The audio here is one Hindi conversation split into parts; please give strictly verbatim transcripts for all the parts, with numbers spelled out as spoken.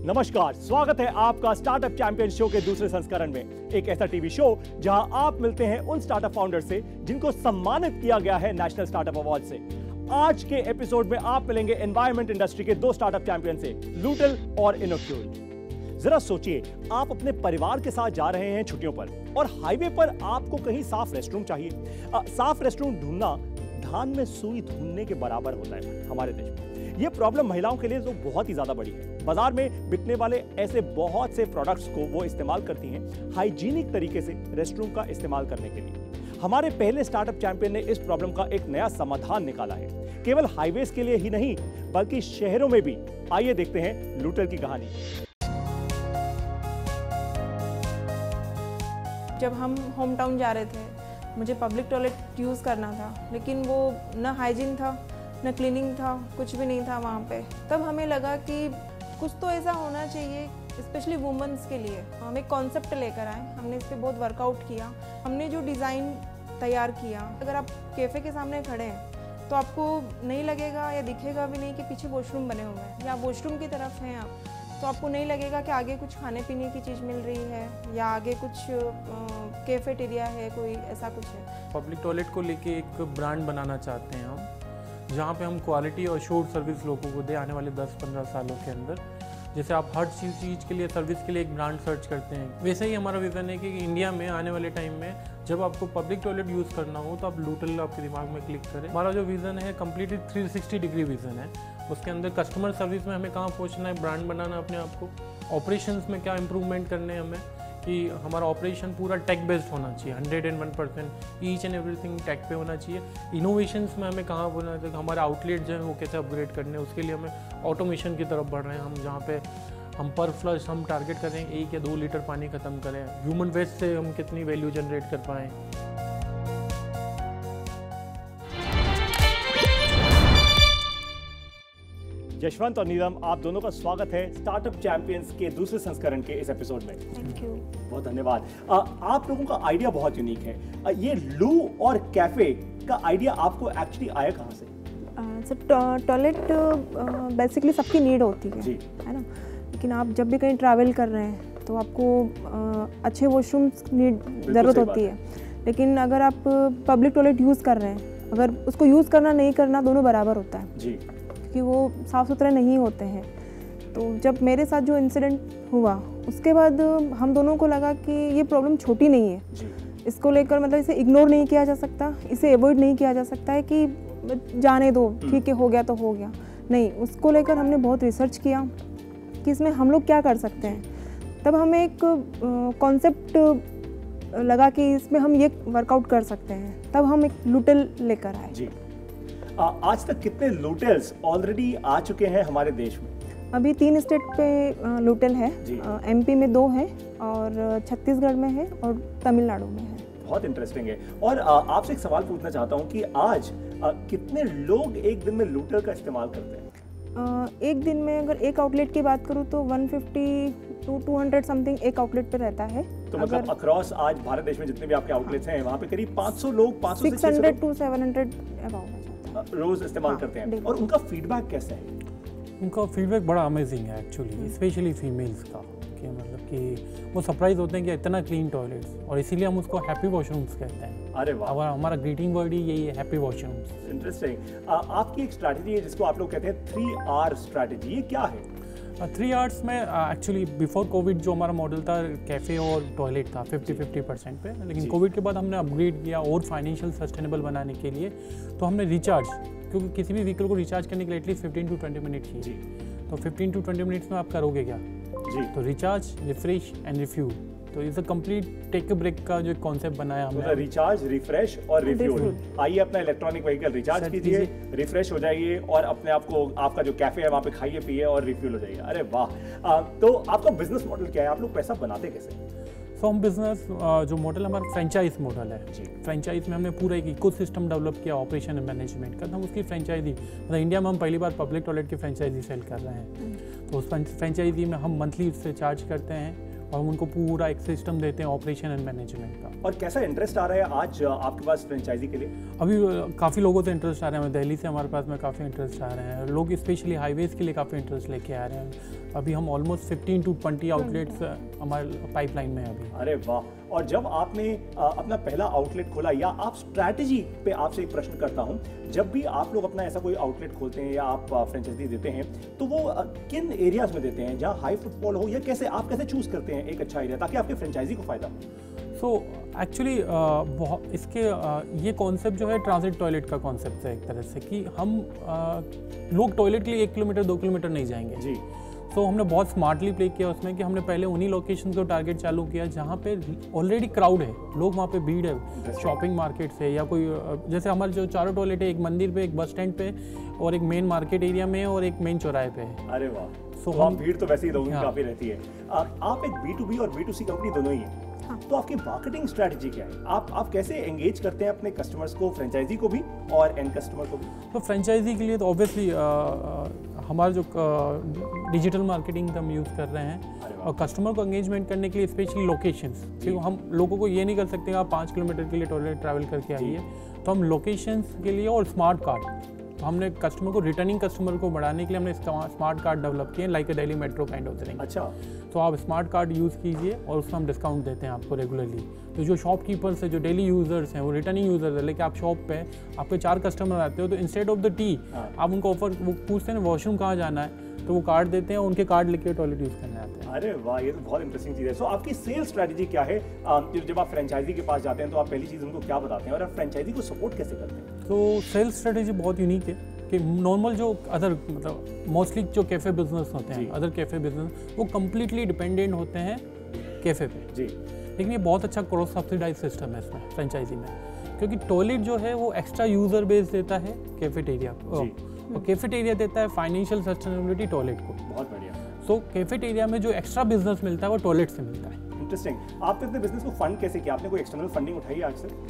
नमस्कार, स्वागत है आपका स्टार्टअप चैंपियन शो के दूसरे संस्करण में। एक ऐसा टीवी शो जहां आप मिलते हैं उन स्टार्टअप फाउंडर से जिनको सम्मानित किया गया है नेशनल स्टार्टअप अवार्ड से। आज के एपिसोड में आप मिलेंगे एनवायरमेंट इंडस्ट्री के दो स्टार्टअप चैंपियन से, लूटल और इनोक्यूल। जरा सोचिए, आप अपने परिवार के साथ जा रहे हैं छुट्टियों पर और हाईवे पर आपको कहीं साफ रेस्टरूम चाहिए। आ, साफ रेस्टरूम ढूंढना धान में सुई ढूंढने के बराबर होता है हमारे देश में। ये प्रॉब्लम महिलाओं के लिए तो बहुत ही ज्यादा बड़ी है। बाजार में बिकने वाले ऐसे बहुत से प्रोडक्ट्स को वो इस्तेमाल करती हैं हाइजीनिक तरीके से रेस्टरूम का इस्तेमाल करने के लिए। हमारे पहले स्टार्टअप चैंपियन ने इस प्रॉब्लम का एक नया समाधान निकाला है, केवल हाईवेज के लिए ही नहीं बल्कि शहरों में भी। आइए देखते हैं लूटल की कहानी। जब हम होम टाउन जा रहे थे, मुझे पब्लिक टॉयलेट यूज़ करना था, लेकिन वो न हाइजीन था न क्लीनिंग था, कुछ भी नहीं था वहाँ पे। तब हमें लगा कि कुछ तो ऐसा होना चाहिए स्पेशली वुमेन्स के लिए। हम एक कॉन्सेप्ट लेकर आए, हमने इस पर बहुत वर्कआउट किया। हमने जो डिज़ाइन तैयार किया, अगर आप कैफ़े के सामने खड़े हैं तो आपको नहीं लगेगा या दिखेगा भी नहीं कि पीछे वॉशरूम बने हुए हैं, या वॉशरूम की तरफ हैं आप, तो आपको नहीं लगेगा कि आगे कुछ खाने पीने की चीज़ मिल रही है या आगे कुछ कैफेटेरिया है, कोई ऐसा कुछ है। पब्लिक टॉयलेट को लेके एक ब्रांड बनाना चाहते हैं हम, जहाँ पे हम क्वालिटी और शोर सर्विस लोगों को दे आने वाले दस पंद्रह सालों के अंदर। जैसे आप हर चीज़ चीज़ के लिए सर्विस के लिए एक ब्रांड सर्च करते हैं, वैसे ही हमारा विज़न है कि इंडिया में आने वाले टाइम में जब आपको पब्लिक टॉयलेट यूज़ करना हो तो आप लूटल आपके दिमाग में क्लिक करें। हमारा जो विज़न है completely three sixty degree vision है। उसके अंदर कस्टमर सर्विस में हमें कहाँ पहुँचना है, ब्रांड बनाना अपने आप को, ऑपरेशंस में क्या इंप्रूवमेंट करने हैं हमें, कि हमारा ऑपरेशन पूरा टेक बेस्ड होना चाहिए, hundred and one percent each and everything tech पे होना चाहिए। इनोवेशंस में हमें कहाँ होना चाहिए, हमारे आउटलेट जो है वो कैसे अपग्रेड करने हैं, उसके लिए हमें ऑटोमेशन की तरफ बढ़ रहे हैं हम, जहाँ पे हम पर फ्लश हम टारगेट करें एक या दो लीटर पानी ख़त्म करें। ह्यूमन वेस्ट से हम कितनी वैल्यू जनरेट कर पाएँ। यशवंत और नीलम, आप दोनों का स्वागत है स्टार्टअप चैंपियंस के दूसरे संस्करण के इस एपिसोड में। थैंक यू, बहुत धन्यवाद। आ, आप लोगों का आइडिया बहुत यूनिक है। आ, ये लू और कैफे का आइडिया आपको एक्चुअली आया कहाँ से? सर, टॉयलेट बेसिकली सबकी नीड होती है, है ना। लेकिन आप जब भी कहीं ट्रैवल कर रहे हैं तो आपको uh, अच्छे वॉशरूम्स नीड ज़रूरत होती है। लेकिन अगर आप पब्लिक टॉयलेट यूज़ कर रहे हैं, अगर उसको यूज़ करना नहीं करना दोनों बराबर होता है जी, कि वो साफ़ सुथरे नहीं होते हैं। तो जब मेरे साथ जो इंसिडेंट हुआ उसके बाद हम दोनों को लगा कि ये प्रॉब्लम छोटी नहीं है जी। इसको लेकर मतलब इसे इग्नोर नहीं किया जा सकता, इसे अवॉइड नहीं किया जा सकता है कि जाने दो, ठीक है हो गया तो हो गया। नहीं, उसको लेकर हमने बहुत रिसर्च किया कि इसमें हम लोग क्या कर सकते हैं। तब हमें एक कॉन्सेप्ट लगा कि इसमें हम ये वर्कआउट कर सकते हैं। तब हम एक लूटल लेकर आए जी। आ, आज तक कितने लूटल्स ऑलरेडी आ चुके हैं हमारे देश में? अभी तीन स्टेट पे लूटल है, एमपी में दो है और छत्तीसगढ़ में है और तमिलनाडु में है। बहुत इंटरेस्टिंग है। और आपसे एक सवाल पूछना चाहता हूँ कि आज आ, कितने लोग एक दिन में लूटल का इस्तेमाल करते हैं? आ, एक दिन में अगर एक आउटलेट की बात करूँ तो एक सौ पचास टू दो सौ समथिंग एक आउटलेट पे रहता है। तो मतलब अक्रॉस आज भारत देश में जितने भी आपके आउटलेट्स हैं वहाँ पे करीब पाँच सौ लोग, पाँच सौ छह सौ टू सात सौ अबाउट रोज इस्तेमाल हाँ, करते हैं। और उनका फीडबैक कैसा है? उनका फीडबैक बड़ा अमेजिंग है एक्चुअली, स्पेशली फीमेल्स का, कि मतलब कि वो सरप्राइज होते हैं कि इतना क्लीन टॉयलेट्स, और इसीलिए हम उसको हैप्पी वॉशरूम्स कहते हैं। अरे वाह, हमारा हमारा ग्रीटिंग वर्ड ही यही है, हैप्पी वॉशरूम्स। इंटरेस्टिंग। आपकी एक स्ट्रैटेजी है जिसको आप लोग कहते हैं थ्री आर स्ट्रैटेजी, ये क्या है? थ्री आर्ट्स में एक्चुअली बिफोर कोविड जो हमारा मॉडल था कैफ़े और टॉयलेट था फिफ्टी फिफ्टी परसेंट पे, लेकिन कोविड के बाद हमने अपग्रेड किया और फाइनेंशियल सस्टेनेबल बनाने के लिए तो हमने रिचार्ज, क्योंकि किसी भी व्हीकल को रिचार्ज करने के लिए at least fifteen to twenty minute चाहिए, तो फिफ्टीन टू ट्वेंटी मिनट्स में आप करोगे क्या जी? तो रिचार्ज, रिफ्रेश एंड रिफ्यूल। तो इस कंप्लीट टेक ब्रेक का जो कॉन्सेप्ट बनाया हमने, मतलब रिचार्ज, रिफ्रेश और रिफ्यूल। आइए अपना इलेक्ट्रॉनिक व्हीकल रिचार्ज कीजिए, रिफ्रेश हो जाइए और अपने आप को, आपका जो कैफे है वहाँ पे खाइए पिए और रिफ्यूल हो जाइए। अरे वाह। तो आपका बिजनेस मॉडल क्या है? आप लोग पैसा बनाते कैसे? सो हम बिजनेस जो मॉडल हमारा फ्रेंचाइज मॉडल है। फ्रेंचाइज में हमने पूरा एक इकोसिस्टम डेवलप किया ऑपरेशन एंड मैनेजमेंट का। हम उसकी फ्रेंचाइजी, मतलब इंडिया में हम पहली बार पब्लिक टॉयलेट की फ्रेंचाइजी सेल कर रहे हैं। तो उस फ्रेंचाइजी में हम मंथली उससे चार्ज करते हैं और हम उनको पूरा एक सिस्टम देते हैं ऑपरेशन एंड मैनेजमेंट का। और कैसा इंटरेस्ट आ रहा है आज आपके पास फ्रेंचाइजी के लिए? अभी काफ़ी लोगों से इंटरेस्ट आ रहे हैं, दिल्ली से हमारे पास में काफ़ी इंटरेस्ट आ रहे हैं, लोग स्पेशली हाईवेज़ के लिए काफ़ी इंटरेस्ट लेके आ रहे हैं। अभी हम almost fifteen to twenty outlets हमारे पाइपलाइन में है अभी। अरे वाह! और जब आपने अपना पहला आउटलेट खोला, या आप स्ट्रैटेजी पे आपसे एक प्रश्न करता हूं, जब भी आप लोग अपना ऐसा कोई आउटलेट खोलते हैं या आप फ्रेंचाइजी देते हैं तो वो किन एरियाज में देते हैं जहां हाई फुटफॉल हो, या कैसे आप कैसे चूज करते हैं एक अच्छा एरिया ताकि आपके फ्रेंचाइजी को फायदा हो? सो एक्चुअली बहुत इसके uh, ये कॉन्सेप्ट जो है ट्रांजिट टॉयलेट का कॉन्सेप्ट है एक तरह से, कि हम uh, लोग टॉयलेट के लिए एक किलोमीटर दो किलोमीटर नहीं जाएंगे जी। तो हमने बहुत स्मार्टली प्ले किया उसमें कि हमने पहले उन्हीं लोकेशन को टारगेट चालू किया जहाँ पे ऑलरेडी क्राउड है, लोग वहाँ पे भीड़ है, शॉपिंग मार्केट से या कोई, जैसे हमारे जो चारों टॉयलेट है, एक मंदिर पे, एक बस स्टैंड पे और एक मेन मार्केट एरिया में और एक मेन चौराहे पे है। अरे वाह! तो हम भीड़ तो वैसे ही लोगों की काफी रहती है। आ, आप एक बी टू बी और बी टू सी कंपनी दोनों ही है, हाँ। तो आपकी मार्केटिंग स्ट्रेटजी क्या है? आप आप कैसे एंगेज करते हैं अपने कस्टमर्स को, फ्रेंचाइजी को भी और एंड कस्टमर को भी? तो फ्रेंचाइजी के लिए तो ऑब्वियसली हमारा जो डिजिटल मार्केटिंग हम यूज़ कर रहे हैं, और कस्टमर को एंगेजमेंट करने के लिए स्पेशली लोकेशंस, क्योंकि हम लोगों को ये नहीं कर सकते आप पाँच किलोमीटर के लिए टॉयलेट ट्रैवल करके आइए, तो हम लोकेशंस के लिए और स्मार्ट कार्ड, तो हमने कस्टमर को, रिटर्निंग कस्टमर को बढ़ाने के लिए हमने स्मार्ट कार्ड डेवलप किए, like a Delhi metro kind of thing. अच्छा, तो आप स्मार्ट कार्ड यूज़ कीजिए और उसमें हम डिस्काउंट देते हैं आपको रेगुलरली। तो जो शॉपकीपर्स है, जो डेली यूज़र्स हैं, वो रिटर्निंग यूज़र्स है, लेकिन आप शॉप पे आपके चार कस्टमर आते हो, तो इंस्टेड ऑफ द टी आप उनको ऑफर, वो पूछते हैं वॉशरूम कहाँ जाना है, तो वो कार्ड देते हैं, उनके कार्ड लेके टॉयलेट यूज़ करने आते हैं। अरे वाह, ये तो बहुत इंटरेस्टिंग चीज़ है। सो आपकी सेल्स स्ट्रैटेजी क्या है? जब आप फ्रेंचाइजी के पास जाते हैं तो आप पहली चीज़ उनको क्या बताते हैं, और आप फ्रेंचाइजी को सपोर्ट कैसे करते हैं? तो सेल्स स्ट्रैटेजी बहुत यूनिक है कि नॉर्मल जो अदर, मतलब मोस्टली जो कैफ़े बिजनेस होते हैं, अदर कैफ़े बिजनेस, वो कम्प्लीटली डिपेंडेंट होते हैं कैफ़े पे जी। लेकिन ये बहुत अच्छा क्रॉस सब्सिडाइज सिस्टम है इसमें फ्रेंचाइजी में, क्योंकि टॉयलेट जो है वो एक्स्ट्रा यूज़र बेस देता है कैफेटेरिया को, और कैफेटेरिया देता है फाइनेंशियल सस्टेनेबिलिटी टॉयलेट को। बहुत बढ़िया। सो कैफेटेरिया में जो एक्स्ट्रा बिजनेस मिलता है वो टॉयलेट से मिलता है। इंटरेस्टिंग। आपने अपने बिजनेस को फंड कैसे किया? आपने कोई एक्सटर्नल फंडिंग उठाई आज से?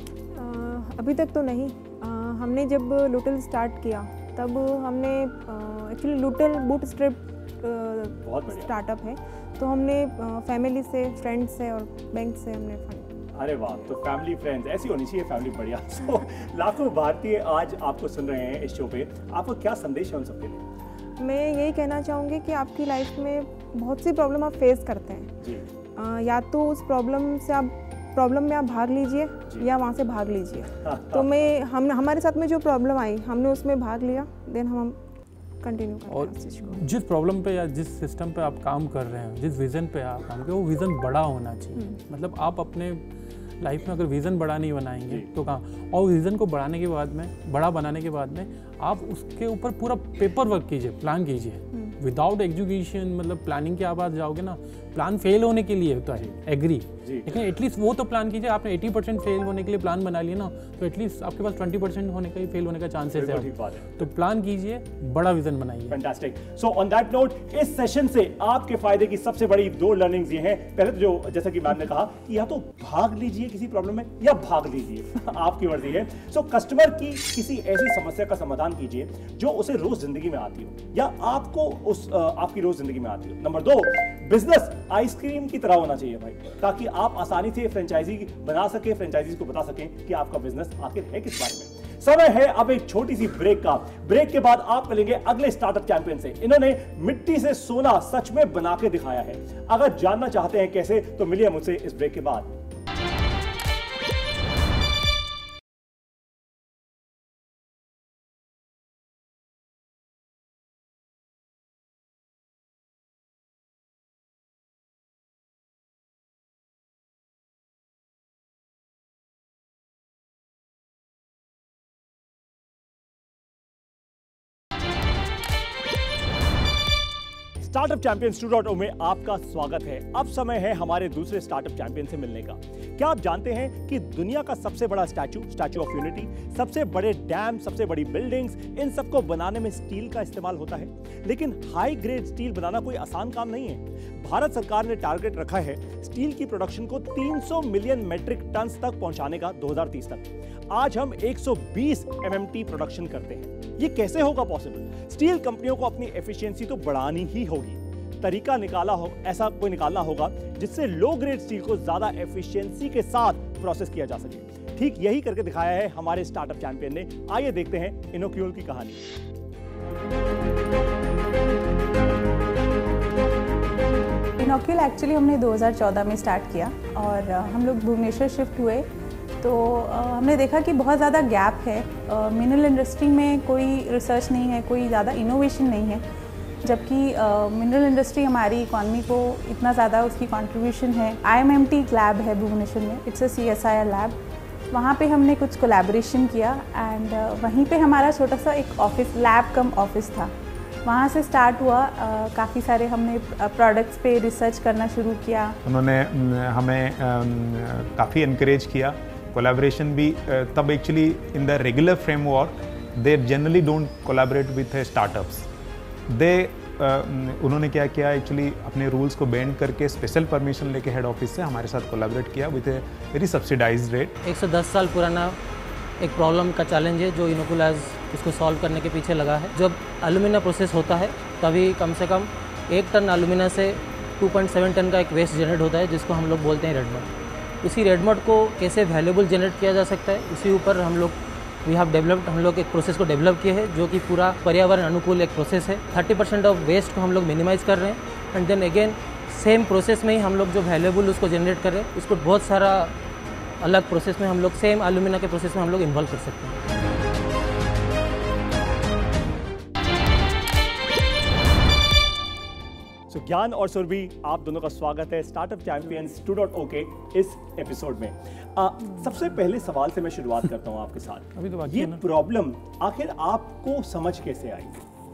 अभी तक तो नहीं। आ, हमने जब लुटल स्टार्ट किया तब हमने एक्चुअली लुटल बूट स्ट्रैप स्टार्टअप है, तो हमने फैमिली से, फ्रेंड्स से और बैंक से हमने फंड। अरे वाह! तो फैमिली फ्रेंड्स ऐसी होनी चाहिए, फैमिली बढ़िया। so, लाखों भारतीय आज आपको सुन रहे हैं इस शो पे, आपको क्या संदेश है उन सबके लिए? मैं यही कहना चाहूँगी कि आपकी लाइफ में बहुत सी प्रॉब्लम आप फेस करते हैं जी। आ, या तो उस प्रॉब्लम से आप प्रॉब्लम में आप भाग लीजिए या वहाँ से भाग लीजिए। तो मैं हम हमारे साथ में जो प्रॉब्लम आई हमने उसमें भाग लिया, देन हम कंटिन्यू करते हैं उस चीज़ को। जिस प्रॉब्लम पे या जिस सिस्टम पे आप काम कर रहे हैं, जिस विज़न पे आप काम कर रहे हैं, वो विज़न बड़ा होना चाहिए। मतलब आप अपने लाइफ में अगर विज़न बड़ा नहीं बनाएंगे तो कहाँ, और विज़न को बढ़ाने के बाद में, बड़ा बनाने के बाद में आप उसके ऊपर पूरा पेपर वर्क कीजिए, प्लान कीजिए। विदाउट एग्जीक्यूशन, मतलब प्लानिंग के आप जाओगे ना, प्लान फेल होने के लिए होता है, एग्री, लेकिन एटलीस्ट वो तो प्लान कीजिए। आपने अस्सी परसेंट फेल होने के लिए प्लान बना लिया ना, तो एटलीस्ट आपके पास बीस परसेंट होने का ही फेल होने का चांसेस है। तो प्लान कीजिए, बड़ा विजन बनाइए। Fantastic. So on that note, इस सेशन से आपके फायदे की सबसे बड़ी दो लर्निंग्स ये हैं। पहले तो जो, जैसा कि मैम ने कहा कि या तो भाग लीजिए किसी प्रॉब्लम में या भाग लीजिए आपकी मर्जी है। सो कस्टमर की किसी ऐसी समस्या का समाधान कीजिए जो उसे रोज जिंदगी में आती हो या आपको उस आपकी रोज जिंदगी में आती हो। नंबर दो, बिजनेस आइसक्रीम की तरह होना चाहिए भाई, ताकि आप आसानी से फ्रेंचाइजी बना सके, फ्रेंचाइजीज को बता सकें कि आपका बिजनेस आखिर है किस बारे में। समय है अब एक छोटी सी ब्रेक का। ब्रेक के बाद आप मिलेंगे अगले स्टार्टअप चैंपियन से। इन्होंने मिट्टी से सोना सच में बना के दिखाया है। अगर जानना चाहते हैं कैसे, तो मिलिए मुझसे इस ब्रेक के बाद। Startup champions two point O में आपका स्वागत है। अब समय है हमारे दूसरे स्टार्टअप चैंपियन से मिलने का। क्या आप जानते हैं कि दुनिया का सबसे बड़ा स्टैचू, स्टैचू ऑफ यूनिटी, सबसे बड़े डैम, सबसे बड़ी बिल्डिंग्स, इन सबको बनाने में स्टील का इस्तेमाल होता है। लेकिन हाई ग्रेड स्टील बनाना कोई आसान काम नहीं है। भारत सरकार ने टारगेट रखा है स्टील की प्रोडक्शन को तीन सौ मिलियन मेट्रिक टन तक पहुंचाने का दो हज़ार तीस तक। आज हम एक सौ बीस एम एम टी प्रोडक्शन करते हैं। ये कैसे होगा पॉसिबल? स्टील कंपनियों को अपनी एफिशिएंसी तो बढ़ानी ही होगी। तरीका निकाला हो, ऐसा कोई निकालना होगा जिससे लो ग्रेड स्टील को ज्यादा एफिशिएंसी के साथ प्रोसेस किया जा सके। ठीक यही करके दिखाया है हमारे स्टार्टअप चैंपियन ने। आइए देखते हैं इनोक्यूल की कहानी। इनोक्यूल एक्चुअली हमने दो हज़ार चौदह में स्टार्ट किया और हम लोग भुवनेश्वर शिफ्ट हुए तो हमने देखा कि बहुत ज़्यादा गैप है। मिनरल इंडस्ट्री में कोई रिसर्च नहीं है, कोई ज़्यादा इनोवेशन नहीं है, जबकि मिनरल इंडस्ट्री हमारी इकॉनमी को इतना ज़्यादा उसकी कंट्रीब्यूशन है। I M M T lab है भुवनेश्वर में, it's a C S I R lab. वहाँ पे हमने कुछ कोलैबोरेशन किया एंड वहीं पे हमारा छोटा सा एक ऑफिस, लैब कम ऑफिस था। वहाँ से स्टार्ट हुआ, काफ़ी सारे हमने प्रोडक्ट्स पे रिसर्च करना शुरू किया। उन्होंने हमें काफ़ी इनकरेज किया, कोलैबोरेशन भी। तब actually in the regular framework they generally don't collaborate with startups. They उन्होंने क्या किया, एक्चुअली अपने रूल्स को बेंड करके स्पेशल परमिशन लेके हेड ऑफिस से हमारे साथ कोलैबोरेट किया with a very subsidised rate. एक सौ दस साल पुराना एक प्रॉब्लम का चैलेंज है जो इनोक्यूल आज इसको सॉल्व करने के पीछे लगा है। जब एल्यूमिना प्रोसेस होता है तभी कम से कम एक टन एल्यूमिना से दो पॉइंट सात टन का एक वेस्ट जनरेट होता है, जिसको हम लोग बोलते हैं रेड मड। उसी रेड मड को कैसे वैल्यूएबल जनरेट किया जा सकता है, उसी ऊपर हम लोग वी हैव डेवलप्ड हम लोग एक प्रोसेस को डेवलप किए हैं जो कि पूरा पर्यावरण अनुकूल एक प्रोसेस है। थर्टी परसेंट ऑफ वेस्ट को हम लोग मिनिमाइज़ कर रहे हैं and then again same process में ही हम लोग जो वैल्यूएबल उसको जनरेट कर रहे हैं, उसको बहुत सारा अलग प्रोसेस में हम लोग सेम एल्यूमिना के प्रोसेस में हम लोग इन्वॉल्व कर सकते हैं। So, ज्ञान और सुरभि, आप दोनों का स्वागत है startup champions two point O के इस एपिसोड में। आ, सबसे पहले सवाल से मैं शुरुआत करता हूं आपके साथ। अभी तो बाकी ये है ना। प्रॉब्लम आखिर आपको समझ कैसे आई?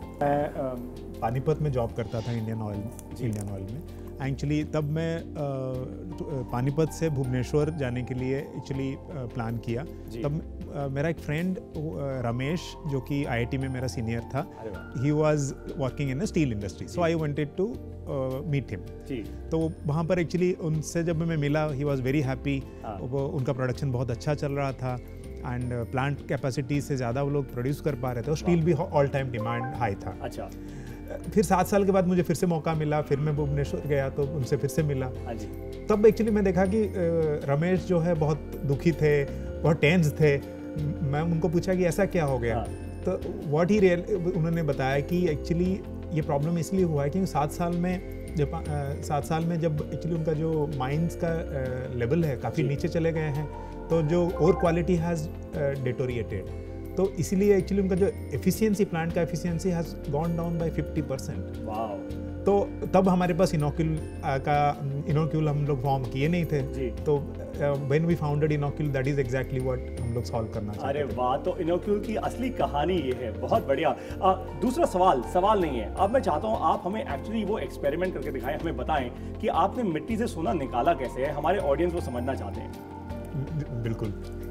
मैं पानीपत में जॉब करता था इंडियन ऑयल इंडियन ऑयल में। एक्चुअली तब मैं uh, पानीपत से भुवनेश्वर जाने के लिए एक्चुअली प्लान किया। तब uh, मेरा एक फ्रेंड uh, रमेश, जो कि आई आई टी में मेरा सीनियर था, he was working in the steel industry, so I wanted to meet him. तो वहाँ पर एक्चुअली उनसे जब मैं मिला, ही वाज वेरी हैप्पी। उनका प्रोडक्शन बहुत अच्छा चल रहा था एंड प्लांट कैपेसिटी से ज़्यादा वो लोग प्रोड्यूस कर पा रहे थे और स्टील भी ऑल टाइम डिमांड हाई था। अच्छा। फिर सात साल के बाद मुझे फिर से मौका मिला, फिर मैं भुवनेश्वर गया तो उनसे फिर से मिला। तब एक्चुअली मैं देखा कि रमेश जो है बहुत दुखी थे, बहुत टेंस थे। मैं उनको पूछा कि ऐसा क्या हो गया? तो व्हाट ही रियल उन्होंने बताया कि एक्चुअली ये प्रॉब्लम इसलिए हुआ है क्योंकि सात साल में जब सात साल में जब एक्चुअली उनका जो माइंस का लेवल है काफ़ी नीचे चले गए हैं, तो जो और क्वालिटी हैज़ डिटोरिएटेड, तो इसीलिए एक्चुअली उनका जो एफिशिएंसी, प्लांट का efficiency has gone down by fifty percent. Wow. तो तब हमारे पास इनोक्यूल का इनोक्यूल हम लोग फॉर्म किए नहीं थे, तो when we founded Inocul, that is exactly what हम लोग सॉल्व करना चाहते थे। अरे वाह, तो इनोक्यूल की असली कहानी ये है। बहुत बढ़िया। आ, दूसरा सवाल सवाल नहीं है, अब मैं चाहता हूँ आप हमें एक्चुअली वो एक्सपेरिमेंट करके दिखाएं, हमें बताएं कि आपने मिट्टी से सोना निकाला कैसे है। हमारे ऑडियंस वो समझना चाहते हैं। बिल्कुल।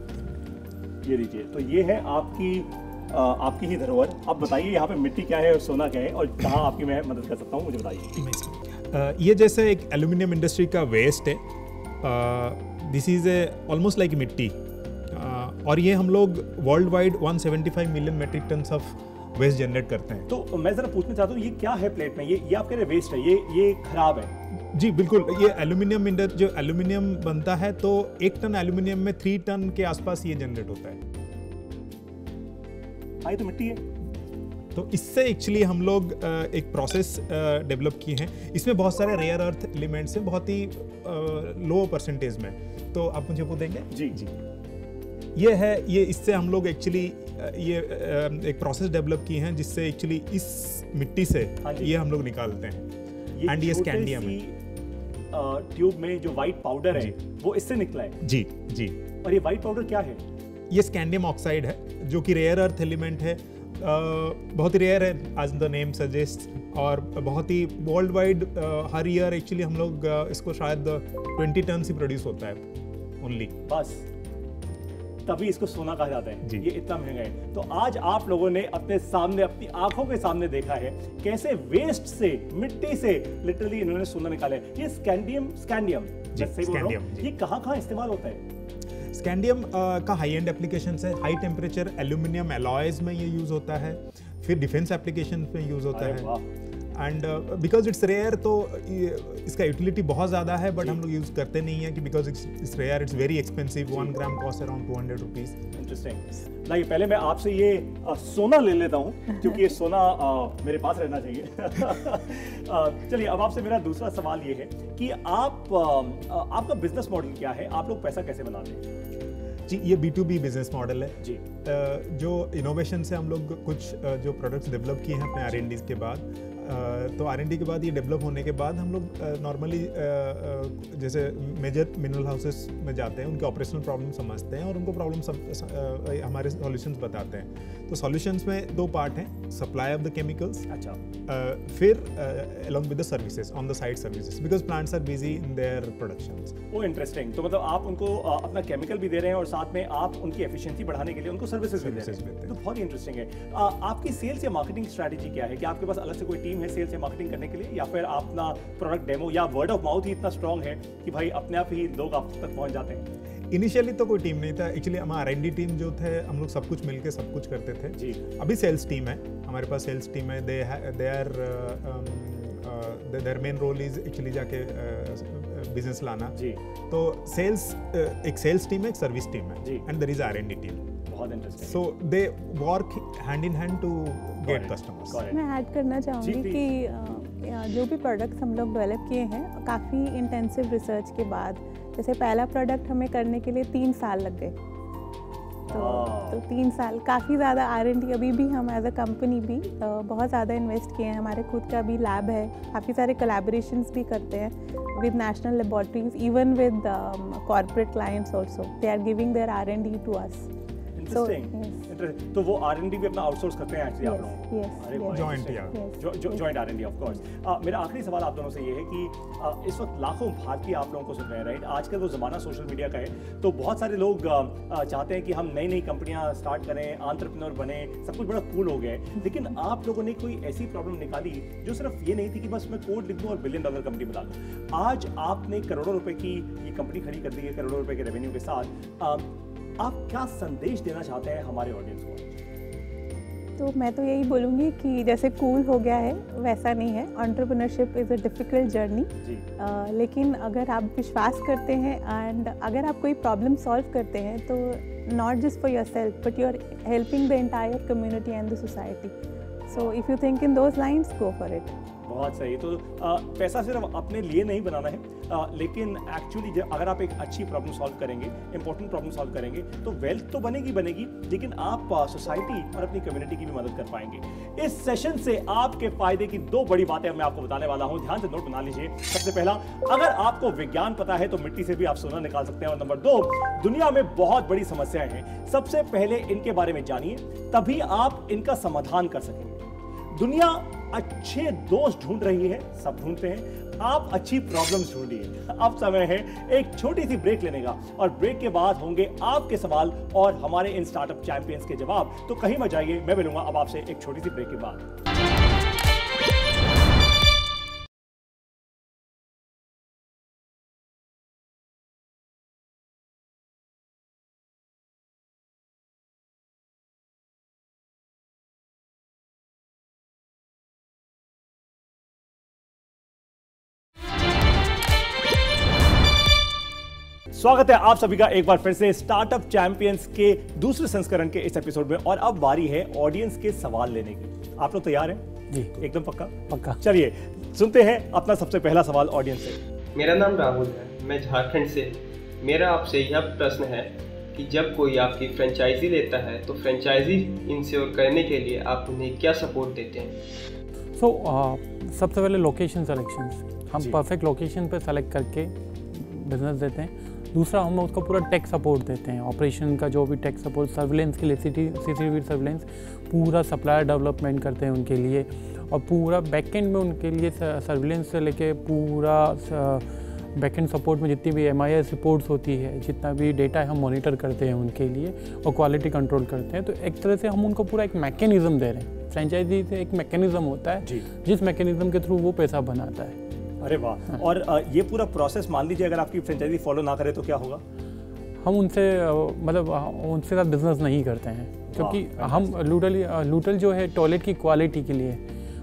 ये लीजिए, तो ये है आपकी आ, आपकी ही धरोहर। आप बताइए यहाँ पे मिट्टी क्या है और सोना क्या है और कहाँ आपकी मैं मदद कर सकता हूँ, मुझे बताइए। ये जैसे एक एल्यूमिनियम इंडस्ट्री का वेस्ट है, this is a almost like मिट्टी, और ये हम लोग वर्ल्ड वाइड एक सौ पचहत्तर million metric ton of waste generate करते हैं। तो मैं जरा पूछना चाहता हूँ, ये क्या है प्लेट में? ये ये आप कह रहे वेस्ट है, ये ये खराब है? जी बिल्कुल। ये एल्यूमिनियम इंडस्ट्री, जो एल्यूमिनियम बनता है, तो एक टन एल्यूमिनियम में थ्री टन के आसपास ये जनरेट होता है। आई तो मिट्टी है। तो इससे एक्चुअली हम लोग एक प्रोसेस डेवलप किए हैं। इसमें बहुत सारे रेयर अर्थ एलिमेंट्स हैं, बहुत ही लो परसेंटेज में। तो आप मुझे वो देंगे? जी जी। ये है, ये इससे हम लोग एक्चुअली ये एक प्रोसेस डेवलप किए हैं जिससे एक्चुअली इस मिट्टी से ये हम लोग निकालते हैं। एंड ये स्कैंडियम है। ट्यूब में जो व्हाइट पाउडर है वो इससे निकला है? जी जी। और ये व्हाइट पाउडर क्या है? ये स्कैंडियम ऑक्साइड है, जो कि rare earth element uh. uh, बहुत ही रेयर है, एज द नेम सजेस्ट, और बहुत ही वर्ल्ड वाइड हर ईयर एक्चुअली हम लोग uh, इसको शायद ट्वेंटी टन ही प्रोड्यूस होता है ओनली। बस तभी इसको सोना कहा जाता है। ये इतना महंगा है। तो आज आप लोगों ने अपने सामने, अपनी आंखों के सामने देखा है कैसे वेस्ट से, मिट्टी से लिटरली इन्होंने सोना निकाला है। ये स्कैंडियम स्कैंडियम स्कैंडियम ये कहाँ कहाँ इस्तेमाल होता है? स्कैंडियम uh, का हाई एंड एप्लीकेशन है। हाई टेम्परेचर एल्यूमिनियम एलॉयज में ये यूज होता है, फिर डिफेंस एप्लीकेशन में यूज होता है, एंड बिकॉज इट्स रेयर तो इसका यूटिलिटी बहुत ज़्यादा है, बट हम लोग यूज़ करते नहीं है कि because it's rare, it's very expensive, one gram cost around two hundred rupees. Interesting. नहीं, पहले मैं आपसे ये आ, सोना ले लेता हूँ क्योंकि ये सोना आ, मेरे पास रहना चाहिए। चलिए, अब आपसे मेरा दूसरा सवाल ये है कि आप आ, आपका बिजनेस मॉडल क्या है, आप लोग पैसा कैसे बनाते हैं? जी, ये B to B business model है जी। जो इनोवेशन से हम लोग कुछ जो प्रोडक्ट्स डेवलप किए हैं अपने आर एन डी के बाद, तो आर एन डी के बाद ये डेवलप होने के बाद हम लोग नॉर्मली जैसे मेजर मिनरल हाउसेस में जाते हैं, उनके ऑपरेशनल प्रॉब्लम समझते हैं और उनको प्रॉब्लम हमारे सॉल्यूशंस बताते हैं। तो सॉल्यूशंस में दो पार्ट हैं, सप्लाई ऑफ द केमिकल्स, अच्छा, फिर along with the services, on the side services, because plants are busy in their productions. वो इंटरेस्टिंग। तो मतलब आप उनको अपना केमिकल भी दे रहे हैं और साथ में आप उनकी एफिशिएंसी बढ़ाने के लिए उनको सर्विसेज भी दे रहे हैं, तो बहुत ही इंटरेस्टिंग है। आपकी सेल्स या मार्केटिंग स्ट्रैटेजी क्या है? क्या आपके पास अलग से कोई टीम है सेल्स या मार्केटिंग करने के लिए, या फिर अपना प्रोडक्ट डेमो या वर्ड ऑफ माउथ ही इतना स्ट्रांग है कि भाई अपने आप ही लोग आप तक पहुंच जाते हैं? इनिशियली तो कोई टीम नहीं था, एक्चुअली हमारा आर एन डी टीम जो थे, हम लोग सब कुछ मिलके सब कुछ करते थे जी। अभी सेल्स टीम है हमारे पास, सेल्स टीम है, they they are their main role is actually जाके बिजनेस uh, लाना जी। तो सेल्स uh, एक सेल्स टीम है, एक सर्विस टीम है, and there is R and D team. बहुत interesting. So they work hand in hand to get customers. मैं ऐड करना चाहूँगी कि uh, जो भी प्रोडक्ट्स हम लोग डेवलप किए हैं काफ़ी इंटेंसिव रिसर्च के बाद, जैसे पहला प्रोडक्ट हमें करने के लिए तीन साल लग गए, तो तो तीन साल काफ़ी ज़्यादा आर एन डी। अभी भी हम एज अ कंपनी भी बहुत ज़्यादा इन्वेस्ट किए हैं, हमारे खुद का भी लैब है, काफ़ी सारे कोलैबोरेशंस भी करते हैं with national laboratories, even with corporate clients also, they are giving their R and D to us. Interesting. तो वो आर एन डी भी अपना आउटसोर्स करते हैं एक्चुअली आप लोगों? अरे joint joint R and D, of course. मेरा आखिरी सवाल आप दोनों से ये है कि uh, इस वक्त लाखों भारतीय आप लोगों को सुन रहे हैं, राइट? आजकल वो ज़माना सोशल मीडिया का है, तो बहुत सारे लोग uh, चाहते हैं कि हम नई नई कंपनियां स्टार्ट करें, एंटरप्रेन्योर बने, सब कुछ बड़ा कूल हो गया है, लेकिन आप लोगों ने कोई ऐसी प्रॉब्लम निकाली जो सिर्फ ये नहीं थी कि बस मैं कोड लिख दूँ और बिलियन डॉलर कंपनी बना दूँ। आज आपने करोड़ों रुपए की ये कंपनी खड़ी कर दी है, करोड़ों रुपए के रेवेन्यू के साथ। uh, आप क्या संदेश देना चाहते हैं हमारे ऑडियंस को? तो मैं तो यही बोलूँगी कि जैसे कूल हो गया है वैसा नहीं है, entrepreneurship is a difficult journey, लेकिन अगर आप विश्वास करते हैं एंड अगर आप कोई प्रॉब्लम सॉल्व करते हैं तो not just for yourself but you are helping the entire community and the society. So if you think in those lines, go for it. बहुत सही। तो आ, पैसा सिर्फ अपने लिए नहीं बनाना है, आ, लेकिन एक्चुअली अगर आप एक अच्छी प्रॉब्लम सॉल्व करेंगे, इंपॉर्टेंट प्रॉब्लम सॉल्व करेंगे, तो वेल्थ तो बनेगी बनेगी लेकिन आप सोसाइटी और अपनी कम्युनिटी की भी मदद कर पाएंगे। इस सेशन से आपके फायदे की दो बड़ी बातें मैं आपको बताने वाला हूं, ध्यान से नोट बना लीजिए। सबसे पहला, अगर आपको विज्ञान पता है तो मिट्टी से भी आप सोना निकाल सकते हैं। और नंबर दो, दुनिया में बहुत बड़ी समस्याएं हैं, सबसे पहले इनके बारे में जानिए, तभी आप इनका समाधान कर सकेंगे। दुनिया अच्छे दोस्त ढूंढ रही है, सब ढूंढते हैं, आप अच्छी प्रॉब्लम्स ढूंढिए। अब समय है एक छोटी सी ब्रेक लेने का, और ब्रेक के बाद होंगे आपके सवाल और हमारे इन स्टार्टअप चैंपियंस के जवाब। तो कहीं मत जाइए, मैं मिलूंगा अब आपसे एक छोटी सी ब्रेक के बाद। स्वागत है आप सभी का एक बार फिर से स्टार्टअप चैंपियंस के दूसरे संस्करण के इस एपिसोड में, और अब बारी है ऑडियंस के सवाल लेने की। आप लोग तैयार हैं? जी, एकदम पक्का पक्का। चलिए सुनते हैं अपना सबसे पहला सवाल ऑडियंस से। मेरा नाम राहुल है, मैं झारखंड से। मेरा आपसे यह प्रश्न है कि जब कोई आपकी फ्रेंचाइजी लेता है तो फ्रेंचाइजी इंश्योर करने के लिए आप उन्हें क्या सपोर्ट देते हैं? सो so, uh, सबसे पहले लोकेशन सेलेक्शंस, हम परफेक्ट लोकेशन पे सेलेक्ट करके बिजनेस देते हैं। दूसरा, हम उसको पूरा टेक सपोर्ट देते हैं, ऑपरेशन का जो भी टेक सपोर्ट, सर्विलेंस के लिए सीटी सीसीटीवी सर्विलेंस, पूरा सप्लायर डेवलपमेंट करते हैं उनके लिए, और पूरा बैकएंड में उनके लिए सर्विलेंस से लेके पूरा बैकएंड सपोर्ट में जितनी भी एम आई एस रिपोर्ट्स होती है, जितना भी डेटा है, हम मॉनिटर करते हैं उनके लिए और क्वालिटी कंट्रोल करते हैं। तो एक तरह से हम उनको पूरा एक मैकेनिज्म दे रहे हैं। फ्रेंचाइजी से एक मैकेनिज्म होता है जिस मैकेनिज्म के थ्रू वो पैसा बनाता है। अरे वाह। हाँ। और आ, ये पूरा प्रोसेस, मान लीजिए अगर आपकी फ्रेंचाइजी फॉलो ना करे तो क्या होगा? हम उनसे मतलब उनसे साथ बिजनेस नहीं करते हैं, क्योंकि हम लूटल लूटल जो है टॉयलेट की क्वालिटी के लिए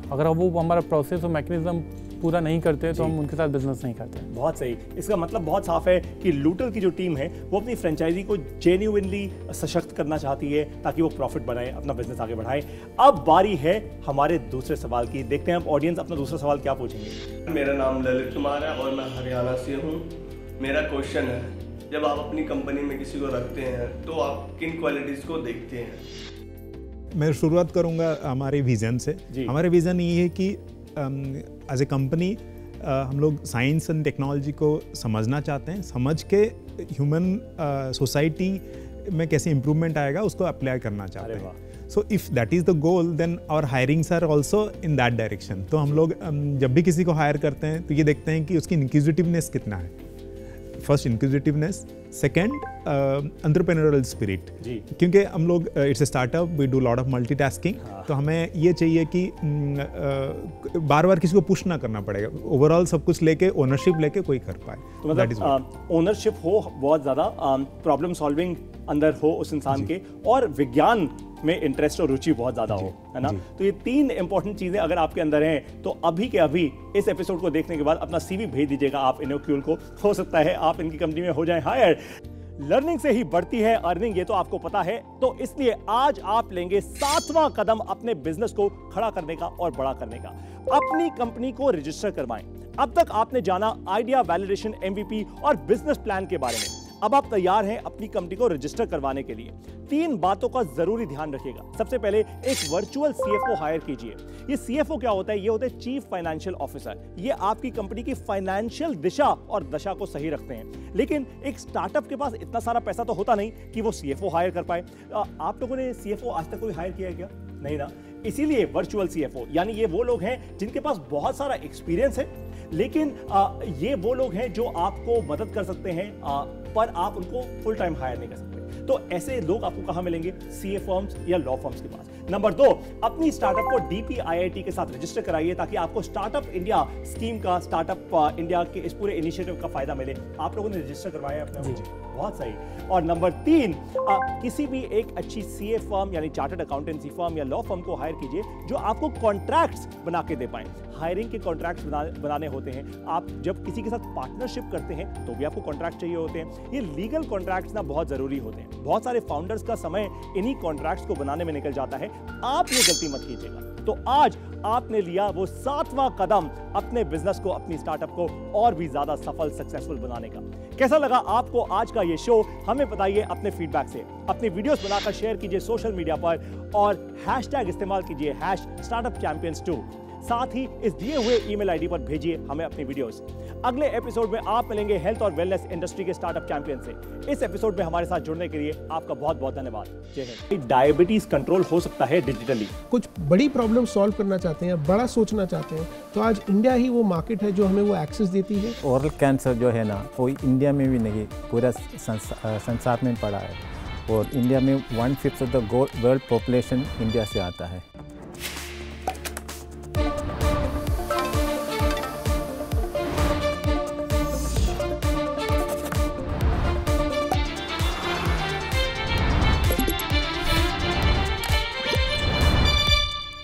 अगर वो हमारा प्रोसेस और मैकेनिज्म पूरा नहीं करते तो हम उनके साथ बिजनेस नहीं करते। बहुत सही। इसका मतलब बहुत साफ है कि लूटल की जो टीम है वो अपनी फ्रेंचाइजी को जेन्युइनली सशक्त करना चाहती है ताकि वो प्रॉफिट बनाए, अपना बिजनेस आगे बढ़ाए। अब बारी है हमारे दूसरे सवाल की। देखते हैं अब ऑडियंस अपना दूसरा सवाल क्या पूछेंगे। मेरा नाम ललित कुमार है और मैं हरियाणा से हूँ। मेरा क्वेश्चन है, जब आप अपनी कंपनी में किसी को रखते हैं तो आप किन क्वालिटीज़ को देखते हैं? मैं शुरुआत करूंगा हमारे विज़न से। हमारे विज़न ये है कि एज ए कंपनी हम लोग साइंस एंड टेक्नोलॉजी को समझना चाहते हैं, समझ के ह्यूमन सोसाइटी में कैसे इम्प्रूवमेंट आएगा उसको अप्लाई करना चाहते हैं। So if that is the goal then our hirings are also in that direction. तो हम लोग um, जब भी किसी को हायर करते हैं तो ये देखते हैं कि उसकी इंक्विजिटिवनेस कितना है। First inquisitiveness, second entrepreneurial spirit, क्योंकि हम लोग it's a startup, we do lot of multitasking, तो हमें ये चाहिए कि बार बार किसी को पुश ना करना पड़ेगा, ओवरऑल सब कुछ लेके ओनरशिप लेके कोई कर पाए। तो मतलब ओनरशिप हो बहुत ज़्यादा, प्रॉब्लम सॉल्विंग अंदर हो उस इंसान के, और विज्ञान में इंटरेस्ट और रुचि बहुत ज़्यादा हो, है ना। तो ये तीन इंपॉर्टेंट चीज़ें अगर आपके अंदर हैं तो अभी के अभी इस एपिसोड को देखने के बाद अपना सीवी भेज दीजिएगा आप इनोक्यूल को। हो सकता है आप इनकी कंपनी में हो जाएं हायर। लर्निंग से ही बढ़ती है अर्निंग, ये तो आपको पता है। तो इसलिए आज आप लेंगे सातवां कदम अपने बिजनेस को खड़ा करने का और बड़ा करने का। अपनी कंपनी को रजिस्टर करवाएं। अब तक आपने जाना आइडिया वैलिडेशन, एमवीपी और बिजनेस प्लान के बारे में। अब आप तैयार हैं अपनी कंपनी को रजिस्टर करवाने के लिए। तीन बातों का जरूरी ध्यान रखिएगा। सबसे पहले एक वर्चुअल सीएफओ हायर कीजिए। ये सीएफओ क्या होता है? ये होता है चीफ फाइनेंशियल ऑफिसर। ये आपकी कंपनी की फाइनेंशियल दिशा और दशा को सही रखते हैं। लेकिन एक स्टार्टअप के पास इतना सारा पैसा तो होता नहीं कि वो सीएफओ हायर कर पाए। आप लोगों ने सीएफओ आज तक कोई हायर किया है क्या? नहीं ना। इसीलिए वर्चुअल सीएफओ यानी ये वो लोग हैं जिनके पास बहुत सारा एक्सपीरियंस है, लेकिन आ, ये वो लोग हैं जो आपको मदद कर सकते हैं, आ, पर आप उनको फुल टाइम हायर नहीं कर सकते। तो ऐसे लोग आपको कहां मिलेंगे? सीए फर्म्स या लॉ फर्म्स के पास। नंबर दो, अपनी स्टार्टअप को डीपीआईआईटी के साथ रजिस्टर कराइए ताकि आपको स्टार्टअप इंडिया स्कीम का, स्टार्टअप इंडिया के इस पूरे इनिशिएटिव का फायदा मिले। आप लोगों ने रजिस्टर करवाया अपने? बहुत सही। और नंबर तीन, आ, किसी भी एक अच्छी सीए फर्म यानी चार्टर्ड अकाउंटेंसी फर्म या लॉ फर्म को हायर कीजिए जो आपको कॉन्ट्रैक्ट्स बना के दे पाए। हायरिंग के कॉन्ट्रैक्ट्स बना, बनाने होते हैं। आप जब किसी के साथ पार्टनरशिप करते हैं तो भी आपको कॉन्ट्रैक्ट चाहिए होते हैं। ये लीगल कॉन्ट्रैक्ट्स ना बहुत जरूरी होते हैं। बहुत सारे फाउंडर्स का समय इन्हीं कॉन्ट्रैक्ट्स को बनाने में निकल जाता है। आप ये गलती मत कीजिएगा। तो आज आपने लिया वो सातवां कदम अपने बिजनेस को, अपनी स्टार्टअप को और भी ज्यादा सफल, सक्सेसफुल बनाने का। कैसा लगा आपको आज का ये शो? हमें बताइए अपने फीडबैक से। अपनी वीडियोस बनाकर शेयर कीजिए सोशल मीडिया पर और हैशटैग इस्तेमाल कीजिए हैश स्टार्टअप चैंपियंस टू। साथ ही इस दिए हुए ईमेल आईडी पर भेजिए हमें अपनी वीडियोस। अगले एपिसोड में आप मिलेंगे हेल्थ और वेलनेस इंडस्ट्री के स्टार्टअप चैंपियन से। इस एपिसोड में हमारे साथ जुड़ने के लिए आपका बहुत बहुत धन्यवाद। जय हिंद। डायबिटीज कंट्रोल हो सकता है डिजिटली। कुछ बड़ी प्रॉब्लम सॉल्व करना चाहते हैं, बड़ा सोचना चाहते हैं, तो आज इंडिया ही वो मार्केट है जो हमें वो एक्सेस देती है। ओरल कैंसर जो है ना, वो इंडिया में भी नहीं, पूरा संसार में पड़ा है, और इंडिया में one fifth of the world population India से आता है।